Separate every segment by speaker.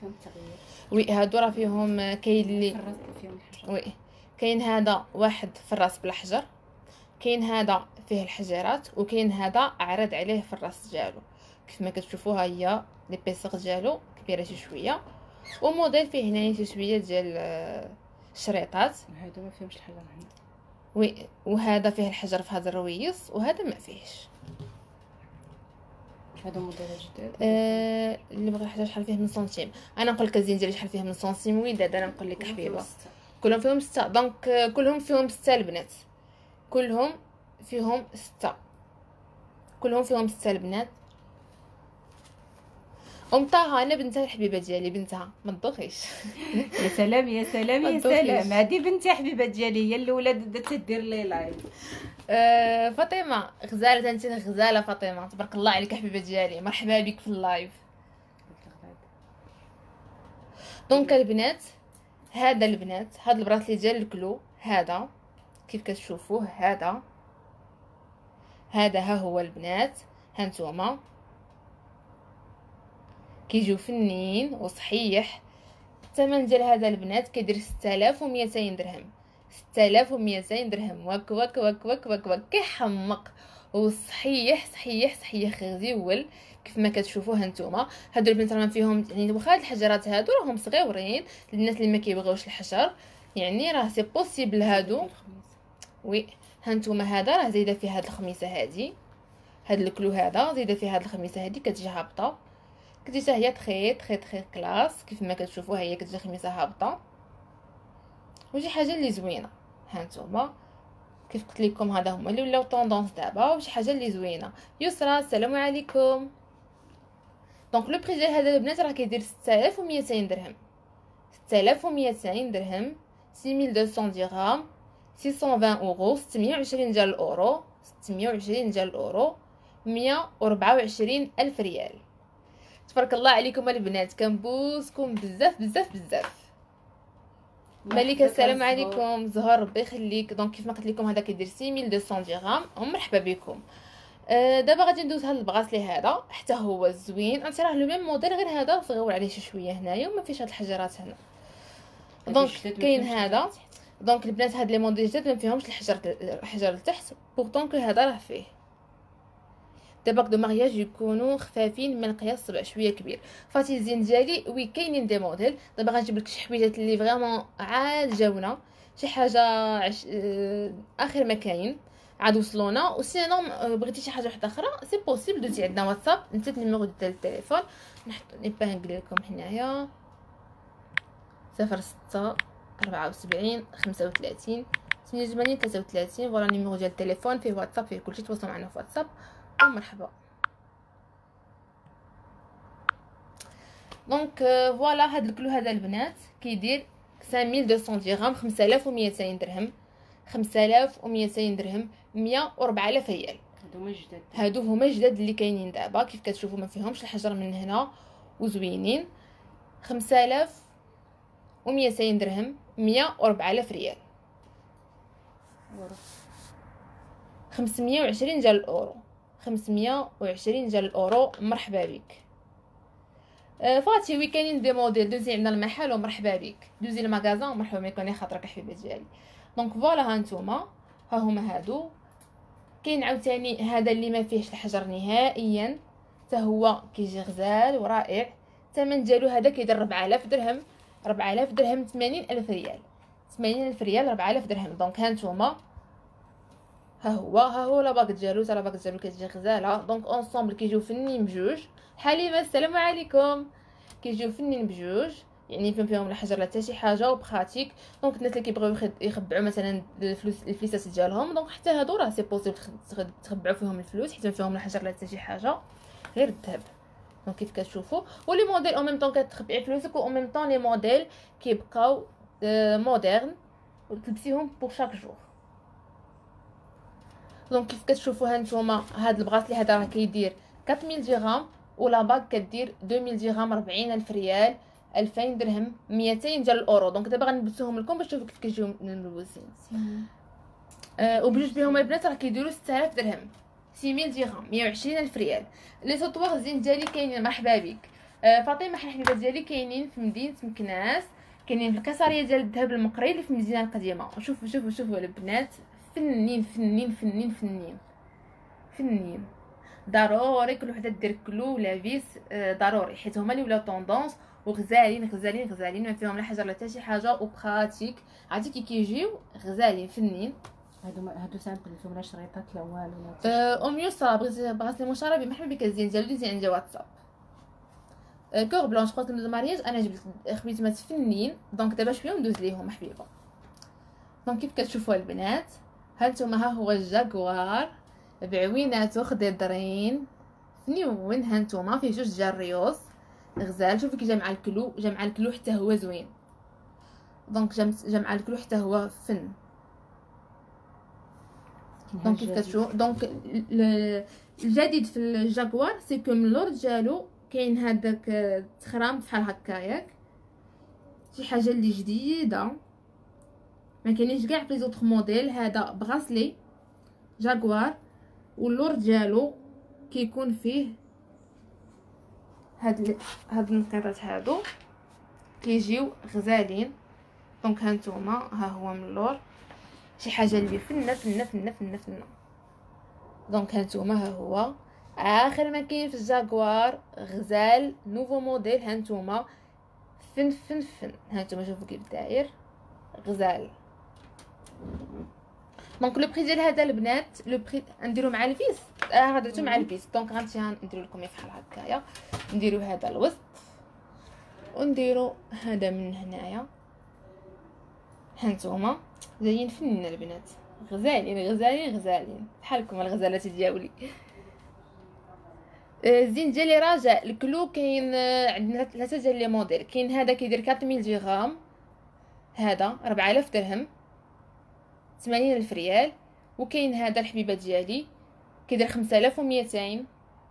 Speaker 1: فهم التغيير.
Speaker 2: وي هادو راه فيهم كاين اللي
Speaker 1: الراس فيهم الحجر.
Speaker 2: وي كاين هذا واحد في الراس بالحجر، كاين هذا فيه الحجرات، وكاين هذا عرض عليه في الراس ديالو. كيف ما كتشوفوها هي ليبيسيغ ديالو كبيره شي شويه، وموديل فيه هنايا شي شويه ديال الشريطات.
Speaker 1: هادو ما فيهمش الحجر هنا.
Speaker 2: وي وهذا فيه الحجر في هذا الرويس، وهذا ما فيهش.
Speaker 1: هادو موديلات جداد.
Speaker 2: اللي بغى الحجر شحال فيه من سنتيم؟ انا نقول لك الزين ديالي شحال فيه من سنتيم وداد. انا نقول لك حبيبه كلهم فيهم 6. دونك كلهم فيهم 6 البنات، كلهم فيهم 6، كلهم فيهم 6 البنات. طه انا بنتها الحبيبه ديالي، بنتها ما تدوخيش.
Speaker 1: يا سلام يا سلام يا سلام، هذه بنتي حبيبه ديالي، هي الاولى بدات تدير لي لايف.
Speaker 2: فاطمه غزاله، انت غزاله فاطمه، تبارك الله عليك حبيبه ديالي، مرحبا بك في اللايف. دونك البنات، هذا البنات هذا البراسلي ديال الكلو، هذا كيف كتشوفوه، هذا ها هو البنات، هانتوما كيجيو فنين وصحيح. الثمن ديال هذا البنات كيدير 6200 درهم. 6200 درهم، واك واك واك واك واك واك كيحمق وصحيح صحيح صحيح غزيول. كيف ما كتشوفوا هانتوما هادو البنات راهم فيهم يعني واخا هاد الحجرات هادو راهم صغيورين للناس اللي ما كيبغيوش الحجر، يعني راه سي بوسيبل هادو. وي هانتوما هذا راه زايده فيه هاد الخميسه هادي، هاد الكلو هذا زايده فيه هاد الخميسه هادي كتجي هابطه، كتجي هي تخي تخي تخي كلاس. كيف ما كتشوفوا هي كتجي خميسه هابطه وشي حاجه اللي زوينه. هانتوما كيف قلت لكم هذا هما اللي ولاو طوندونس دابا، وشي حاجه اللي زوينه. يسرا السلام عليكم. دونك لو بري ديال هذا البنات راه كيدير 6200 درهم. 6200 درهم، 6200 درهم، 620 اورو، 620 ديال الاورو، 620 ديال الاورو، 124 الف ريال. تبارك الله عليكم البنات، كنبوسكم بزاف بزاف بزاف. مليكه السلام عليكم. زهر ربي يخليك. دونك كيف ما قلت لكم هذا كيدير 6200 درهم، ومرحبا بكم. دابا غادي ندوز هاد البغاسلي هذا حتى هو زوين. انت راه لو ميم موديل، غير هذا صغيور عليه شي شويه هنايا وما فيش هاد الحجرات هنا. دونك كاين هذا. دونك البنات هاد لي موديل جداد ما فيهمش الحجر لتحت، بورطون كو هذا راه فيه. دابا دو مارياج يكونوا خفافين من قياس 7 شويه كبير. فاتي الزين ديالي وي كاينين دي موديل. دابا غنجيب لك شي حويجات اللي فريمون عاد جاونا شي حاجه اخر ما كاين عاد وصلونا. وسينو بغيتي شي حاجه واحده اخرى سي بوسيبل دوزي عندنا واتساب، نسيت النيميرو ديال التليفون نحط نبانغ لكم هنايا 06 74 35 88 33. فوالا النيميرو ديال التليفون، فيه واتساب فيه كلشي، تواصلوا معنا في واتساب ومرحبا. دونك فوالا هاد الكلو هذا البنات كيدير 5200 درهم، 5200 درهم، 5200 درهم، 104000 ريال. هادو هما جداد اللي كاينين دابا. كيف كتشوفوا ما فيهمش الحجر من هنا وزوينين. 5200 درهم، 104000 ريال، 520 ديال الاورو، 520 ديال الاورو. مرحبا بك فاتي. وي كاينين دي موديل، دوزي عندنا المحل ومرحبا بك، دوزي المغازان ومرحبا بك، كوني خاطرك حبيبه ديالي. دونك فوالا هانتوما ها هما هادو. كاين عاوتاني هذا اللي ما فيهش الحجر نهائيا، حتى هو كيجي غزال ورائع. الثمن ديالو هذا كيدير 4000 درهم، 4000 درهم 80000 ريال، 80000 ريال 4000 درهم. دونك هانتوما ها هو لا باك ديالو، لا باك ديالو كتجي غزاله. دونك اونصومبل كيجيو فنين بجوج. حليمه السلام عليكم. كيجيو فنين بجوج، يعني فيهم الحجر لا حتى شي حاجه وبخاتيك. دونك الناس اللي كيبغيو يخبعوا مثلا الفلوسات ديالهم، دونك حتى هادو راه سي بوسيبل تخبعوا فيهم الفلوس حيت ما فيهم الحجر لا حتى شي حاجه غير الذهب. دونك كيف كتشوفوا ولي موديل او ميم طون كتخبعي فلوسك، او ميم طون لي موديل كيبقاو مودرن وتلبسيهم بور شاك جور. دونك كيف كتشوفوا هانتوما هاد البغاسلي هذا راه كيدير 4000 درهم، ولا باك كدير 2000 درهم، 40000 ريال، 2000 درهم، 200 ديال الاورو. دونك دابا غنلبسوهم لكم باش تشوفوا كيف كيجيو ملبوسين. وبجوج بهم البنات راه كيديروا 6000 درهم، 6000 درهم، 120000 ريال. لي سوطوار زين ديالي كاينين مرحبا بك. فاطمه حنا الحبيبات ديالي كاينين في مدينه مكناس، كاينين في الكساريه ديال الذهب المقري اللي في المدينه القديمه. شوفوا شوفوا شوفوا البنات فنين فنين فنين فنين فنين. ضروري كل وحده دير كلو لابيس ضروري، حيت هما اللي ولاو طوندونس وغزالين غزالين غزالين، ما فيهم لا حاجه لا حتى شي حاجه، وبراتيك عرفتي كي كيجيو غزالين فنين.
Speaker 1: هادو سامبل فيهم لا شريطات لا والو
Speaker 2: او ميو صا بغات المشاربه بمرحبا بك الزين ديالو ديزي عندي واتساب. كور بلونش خوت المارياج انا جبت خويتمات فنين، دونك دابا شويه وندوز ليهم حبيبه. دونك كيف كتشوفوا البنات هانتوما، ها هو الجاكوار بعويناتو خضرين فنيون، هانتوما فيه جوج ديال الريوس غزال. شوفوا كي جا مع الكلو، جا مع الكلو حتى هو زوين، دونك جا مع الكلو حتى هو فن. دونك كيف كتشوف، دونك الجديد في الجاكوار سي كو من اللور ديالو كاين هذاك تخرام بحال هكاياك، شي حاجه اللي جديده ما كاينينش كاع في لي زوطخ موديل. هذا بغاسلي جاكوار واللور ديالو كيكون فيه هاد النقيطات هادو كيجيو غزالين. دونك هانتوما ها هو من اللور شي حاجه اللي فنه فنه فنه فنه فنه. دونك هانتوما ها هو اخر ما كاين في الجاكوار غزال نوفو موديل. هانتوما فن فن فن، هانتوما شوفوا كيف داير غزال. دونك لو بري ديال هذا البنات، لو بري نديرو مع الفيس، درتو مع الفيس. دونك غنمشي نديرو لكم بحال هكايا، نديرو هذا الوسط ونديرو هذا من هنايا. هانتوما جايين فنين البنات، غزالين غزالين غزالين بحالكم الغزالات ديالي. الزين ديالي راجع الكلو كاين عندنا 3 ديال لي موديل. كاين هذا كيدير 4000 درهم، هذا 4000 درهم 80,000 ريال. وكاين هذا الحبيبه ديالي كيدير 5200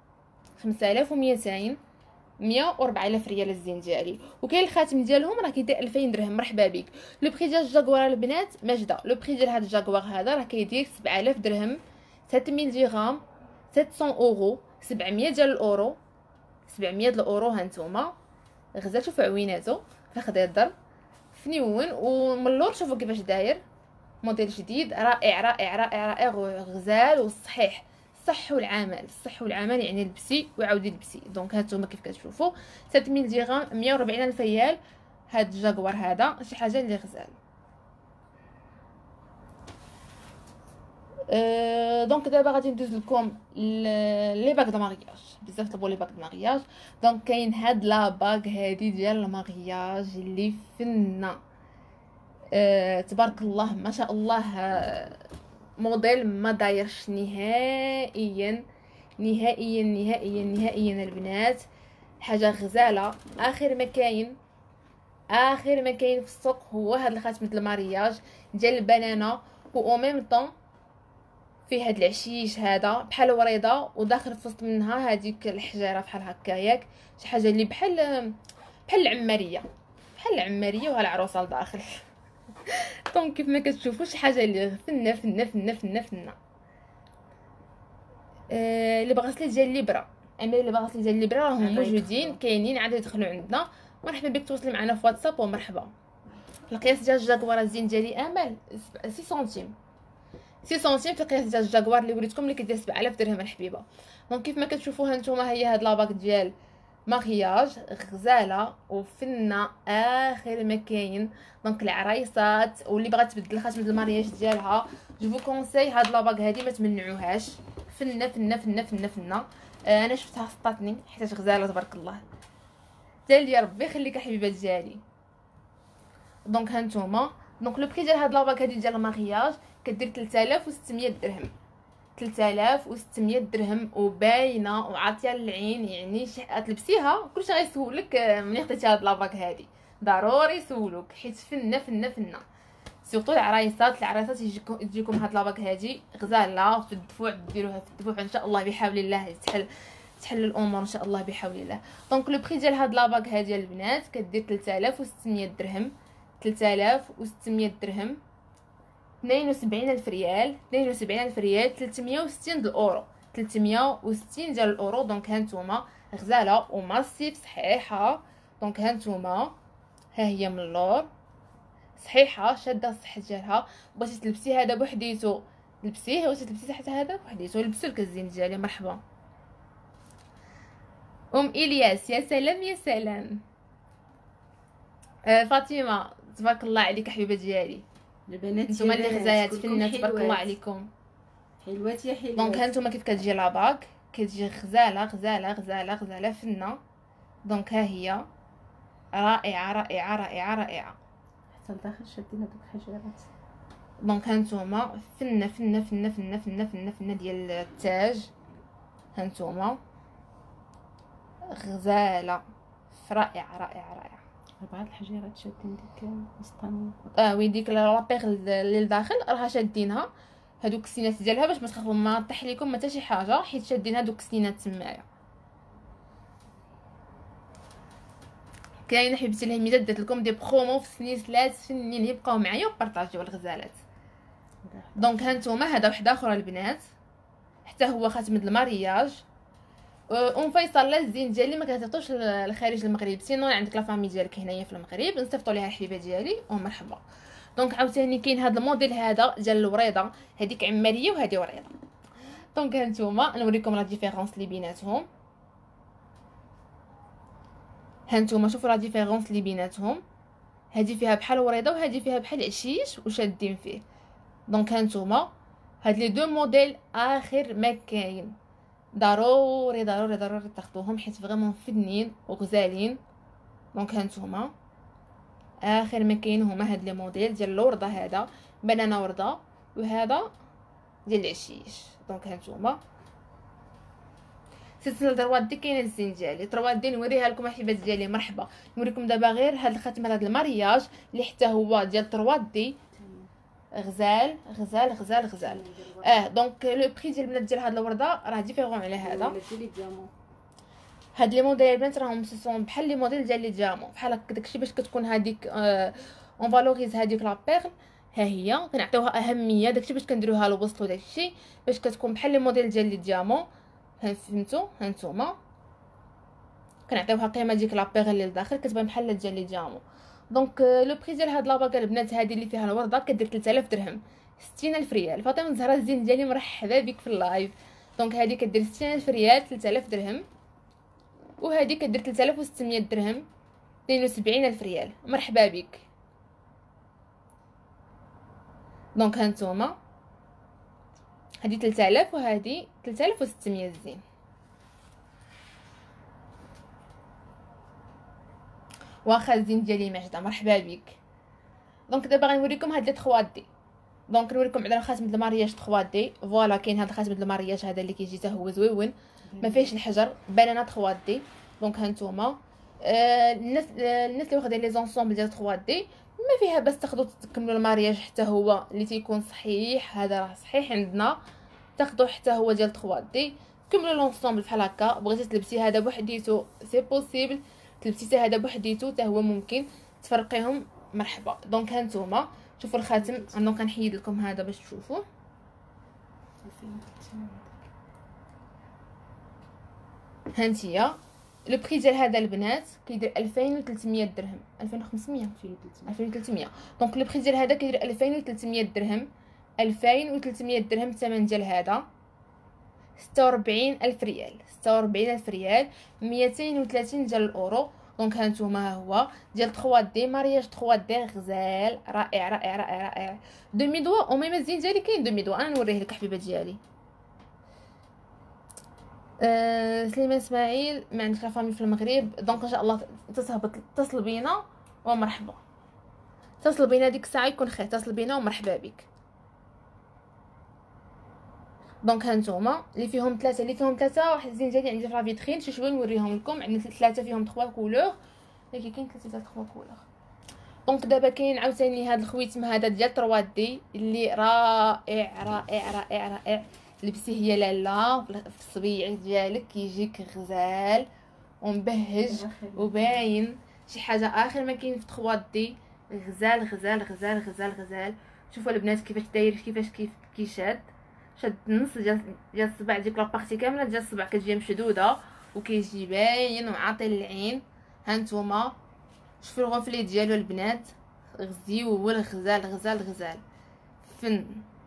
Speaker 2: 104,000 ريال الزين ديالي. وكاين الخاتم ديالهم راه كيدير 2000 درهم. مرحبا بك. لو بري ديال الجاكوار البنات ماجده، لو بري ديال هذا الجاكوار هذا راه كيدير 7000 درهم 7000 درهم 700 اورو 700 ديال الاورو 700 ديال الاورو. هانتوما غزال شوفوا عويناتو فخضر فنيون. ومن اللور شوفوا كيفاش داير موديل جديد رائع رائع رائع رائع غزال وصحيح. الصح والعمل، الصح والعمل يعني لبسي وعاودي لبسي. دونك هانتوما كيف كتشوفوا 7000 درهم 140,000 ريال. هاد الجاكوار هذا شي حاجه اللي غزال. دونك دابا غادي ندوز لكم لي باك دو مارياج. بزاف طلبوا لي باك دو مارياج. دونك كاين هاد لا باك هادي ديال المارياج اللي فنه تبارك الله ما شاء الله. موديل ما دايرش نهائيا نهائيا نهائيا نهائيا البنات، حاجه غزاله. اخر ما كاين في السوق هو هاد الخاتم ديال المارياج ديال البنانه، و ميم طون فيه هاد العشيش هذا بحال وريضه، وداخل في وسط منها هذيك الحجاره بحال هكاياك، شي حاجه اللي بحال العماريه وها العروسه لداخل. دونك كيف ما كتشوفوا شي حاجه اللي فنه فنه فنه فنه فنه. اللي بغاسلي ديال ليبرا، اللي بغاسلي ديال ليبرا راهم موجودين كاينين، عاد يدخلوا عندنا. مرحبا بك توصلي معنا في واتساب ومرحبا. القياس ديال الجاكوار الزين ديالي امل 6 سنتيم في القياس ديال الجاكوار اللي وريتكم اللي كيدير 7000 درهم الحبيبه. دونك كيف ما كتشوفوا هانتوما هي هاد لاباك ديال مارياج غزاله وفنه اخر ما كاين. دونك العرايسات واللي بغات تبدل الخاتم ديال المارياج ديالها جو كونساي هاد لاباك هادي ما تمنعوهاش، فنه فنه فنه فنه فنه. انا شفتها سطاتني حيت غزاله تبارك الله. ديال ربي يخليك الحبيبه ديالي. دونك هانتوما دونك لو بري ديال هاد لاباك هادي ديال المارياج كدير 3600 درهم 3600 درهم وباينه وعاطيه للعين، يعني شي تلبسيها كلشي غيسولك ملي خديتي هاد لاباك هادي، ضروري يسولوك حيت فنه فنه فنه. سورتو العرايسات تجيكم هاد لاباك هادي غزاله في الدفوع، ديروها في الدفوع ان شاء الله بحول الله تحل الامور ان شاء الله بحول الله. دونك لو بري ديال هاد لاباك هادي البنات كدير 3600 درهم 3600 درهم 72,000 ريال 360 ديال الاورو 360 ديال الاورو. دونك هانتوما غزاله وماسيف صحيحه. دونك هانتوما ها هي من اللور صحيحه شاده الصح ديالها. بغيتي تلبسي هذا بوحديتو لبسيه، بغيتي تلبسي حتى هذا بوحديتو لبسو لك الزين ديالي. مرحبا الياس، يا سلام يا سلام. فاطمه تبارك الله عليك حبيبه ديالي.
Speaker 1: البنات
Speaker 2: نتوما اللي غزالات فنات تبارك الله عليكم.
Speaker 1: حلوات يا حلوات.
Speaker 2: دونك هانتوما كيف كتجي لاباك، كتجي غزاله غزاله غزاله غزاله فنه. دونك ها هي رائعه رائعه رائعه رائعه.
Speaker 1: حتى لداخل شادين هذوك الحجرات.
Speaker 2: دونك هانتوما فنه فنه فنه فنه فنه فنه فنه ديال التاج. هانتوما غزاله رائعه رائعه رائعه.
Speaker 1: بعض الحجرات شادين ديك الوسطانيه.
Speaker 2: وي ديك لابيغ اللي لداخل راها شادينها هادوك السينات ديالها باش ما تخافوا ما طيح لكم حتى شي حاجه، حيت شادين هادوك السينات تمايا. كاين حبيبتي الهميدات درت لكم دي برومو في سنيسلات فنين، يبقاو معايا وبارطاجيو الغزالات. دونك هانتوما هذا واحد اخر البنات حتى هو خاتم د المارياج. ام فيصل لا الزين ديالي ما كتعطوش لخارج المغرب، سينو عندك لا فامي ديالك هنايا في المغرب نصيفطوا ليها الحبيبه ديالي ومرحبا. دونك عاوتاني كاين هذا الموديل هذا ديال الوريضه، هذيك عماريه وهذه وريضه. دونك هانتوما نوريكم لا ديفيرونس اللي بيناتهم. هانتوما شوفوا لا ديفيرونس اللي بيناتهم، هذه فيها بحال وريضه وهذه فيها بحال عشيش وشادين فيه. دونك هانتوما هاد لي دو موديل اخر ما كاين، ضروري ضروري ضروري تاخذوهم حيت فريمون فنين وغزالين. دونك هانتوما اخر ما كاين هما هاد لي موديل ديال الورده، هذا بنانه ورده وهذا ديال العشيش. دونك هانتوما سلسله دروات دي كاينه الزين ديالي دروات دي نوريها لكم الحبات ديالي. مرحبا نوريكم دابا غير هاد الخاتم هذا المارياج اللي حتى هو ديال دروات دي غزال غزال غزال غزال. دونك لو بري ديال البنات ديال هاد الورده راه ديفيرون على هذا. هاد لي موديل البنات راهم سون بحال لي موديل ديال لي ديامون بحال هكا داكشي باش كتكون هذيك اون فالوريز هذيك لا بيرل. ها هي كنعطيوها اهميه داكشي باش كنديروها له بوسطو داكشي باش كتكون بحال لي موديل ديال لي ديامون. فهمتوا هانتوما كنعطيوها قيمه ديك لا بيرل اللي لداخل كتبان بحال ديال لي ديامون. دونك لو بري ديال هاد لاباكه البنات هذه اللي فيها الورده كدير 3000 درهم 60000 ريال. فاطمه الزهراء الزين ديالي مرحبا بك في اللايف. دونك هذه كدير 60000 ريال 3000 درهم، وهذه كدير 3600 درهم 72000 ريال. مرحبا بك. دونك هانتوما هذه 3000 وهذه 3600 الزين. واخا الزين ديالي ماجده مرحبا بك. دونك دابا غنوريكم هاد لي 3 دي. دونك نوريكم على الخاتم د المارياج 3 دي. فوالا كاين هاد الخاتم د المارياج هذا اللي كيجي حتى هو زويون ما فيهش الحجر بنانه 3 دي. دونك هانتوما الناس اللي واخدين لي زونسومبل ديال 3 دي ما فيها بس تاخذوا تكملوا المارياج حتى هو اللي تيكون صحيح. هذا راه صحيح عندنا تاخذوا حتى هو ديال 3 دي كملوا لونسومبل بحال هكا. بغيتي تلبسي هذا بوحديتو سي بوسيبل، تلبسي هذا بوحديتو حتى هو ممكن تفرقيهم. مرحبا. دونك هانتوما شوفوا الخاتم. دونك كنحيد لكم هذا باش تشوفوا. هانتيا لو بري ديال هذا البنات كيدير 2300 درهم 2500 2300. دونك لو بري ديال هذا كيدير 2300 درهم 2300 درهم. الثمن ديال هذا 46000 ريال 46000 ريال 230 ديال الاورو. دونك هانتوما ها هو ديال 3 دي مارياج 3 دي غزال رائع رائع رائع رائع. دومي دوا وميم الزين ديالي كاين دومي دوا انا نوريه لك حبيبه ديالي. سليمان اسماعيل ما عندك لا فامي في المغرب. دونك ان شاء الله تهبط اتصل بينا ومرحبا. اتصل بينا ديك الساعه يكون خير. اتصل بينا ومرحبا بك. دونك هانتوما اللي فيهم ثلاثه واحد الزين ديالي عندي في لا فيترين شي شويه نوريهم لكم. عندنا 3 فيهم 3 كولور لكن كاين 3 ديال 3 كولور. دونك دابا كاين عاوتاني هذا الخويتم هذا ديال 3 دي اللي رائع رائع رائع رائع. لبسيه هي لاله في الصبيع ديالك كيجيك غزال ومبهج وباين شي حاجه اخر ما كاين في 3 دي. غزال غزال غزال غزال غزال. شوفوا البنات كيفاش داير كيفاش كيشاد شاد النص ديال الصباع ديك لابارتي كامله ديال الصباع كتجي مشدوده وكيجي باين وعاطي للعين. هانتوما شوفوا الغفلي ديالو البنات، غزيو الغزال غزال غزال فن.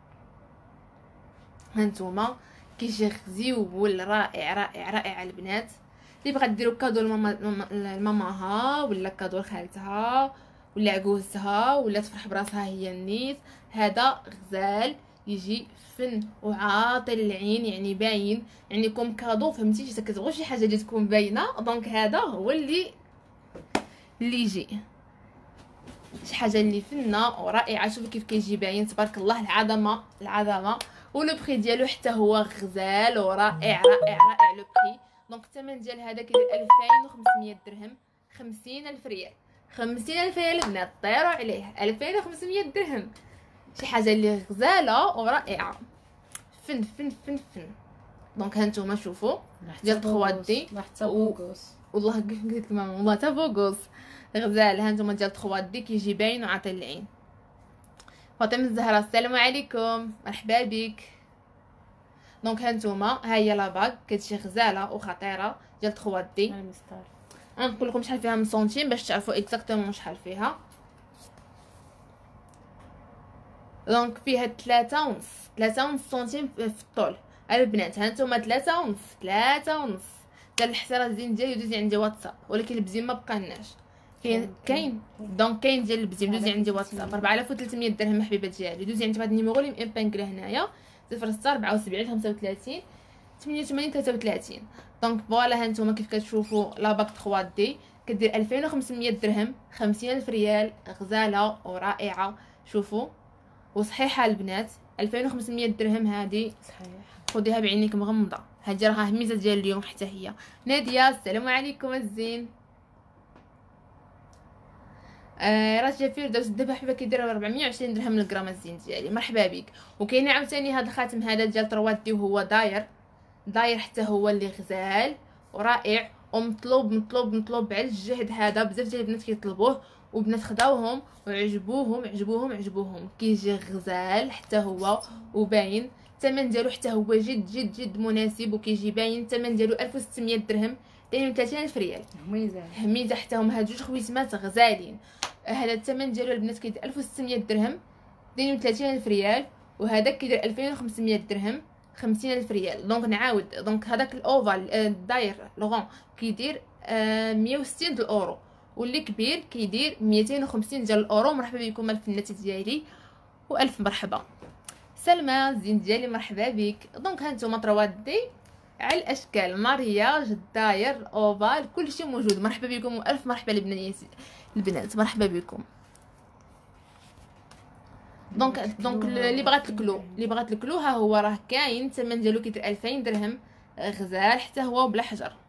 Speaker 2: هانتوما كيجي غزيول رائع رائع رائع البنات. اللي بغات ديروا كادو لماماها ولا كادو لخالتها ولا عجوزتها ولا تفرح براسها هي النيت، هذا غزال يجي فن وعاطي للعين، يعني باين، يعني كوم كادو فهمتي، كتبغوا شي حاجه اللي تكون باينه، دونك هذا هو اللي يجي شي حاجه اللي فنه ورائعه. شوفوا كيف كيجي باين تبارك الله، العظمه العظمه. ولو بري ديالو حتى هو غزال ورائع رائع رائع لو بري. دونك الثمن ديال هذا كيدير 2500 درهم، 50,000 ريال. 50,000 ريال البنات طيروا عليه، 2500 درهم، شي حاجه اللي غزاله ورائعه فن فن فن فن. دونك هانتوما شوفوا ديال 3 دي والله قلت لك ماما والله تا بوغوس غزال. هانتوما ديال 3 دي كيجي باين وعاطي العين. فاطمه الزهراء السلام عليكم، مرحبا بك. دونك هانتوما ها هي لاباك كتجي غزاله وخطيره ديال 3 دي. غنقول لكم شحال فيها من سنتيم باش تعرفوا اكزاكتومون شحال فيها. دونك فيها 3.5 سنتيم في الطول البنات. هانتوما 3.5 ديال الحصيره زين ديالي دوزي عندي واتساب، ولكن البزيم ما بقالناش. كاين دونك كاين ديال البزيم دوزي عندي واتساب 4300 درهم حبيبه ديالي. دوزي عندي هاد النيميرو اللي مبانكله هنايا 074 35 88 33. دونك فوالا هانتوما كيف كتشوفوا لاباك 3 دي كدير 2500 درهم، 50,000 ريال، غزاله ورائعه. شوفوا وصحيحه البنات، 2500 درهم هذه
Speaker 1: صحيح،
Speaker 2: خديها بعينيك مغمضه. هذه راها الميزه ديال اليوم حتى هي. ناديه السلام عليكم الزين. راه فيردوس دابا حبا كيدير 420 درهم للغرام الزين ديالي، مرحبا بك. وكاين عاوتاني هذا الخاتم هذا ديال 3 دي وهو داير حتى هو اللي غزال ورائع ومطلوب مطلوب مطلوب على الجهد. هذا بزاف ديال البنات كيطلبوه وبنات خداوهم وعجبوهم كيجي غزال حتى هو وباين. الثمن ديالو حتى هو جد جد جد مناسب وكيجي باين. الثمن ديالو 1600 درهم، 32,000 ريال. حميده حتى هما هاد جوج خويتمات غزالين. هذا الثمن ديالو البنات كيدير 1600 درهم، 32,000 ريال. وهذا كيدير 2500 درهم، 50,000 ريال. دونك نعاود، دونك هذاك الاوفال داير لوغون كيدير 160 ديال الاورو، واللي كبير كيدير 250 ديال الاورو. مرحبا بكم الفنات ديالي والف مرحبا. سلمى الزين ديالي مرحبا بك. دونك هانتوما 3 دي على الاشكال، مارياج، الداير، اوفال، كلشي موجود. مرحبا بكم والف مرحبا البنات مرحبا بكم. دونك اللي بغات الكلو ها هو راه كاين. الثمن ديالو كيدير 2000 درهم، غزال حتى هو بلا حجر.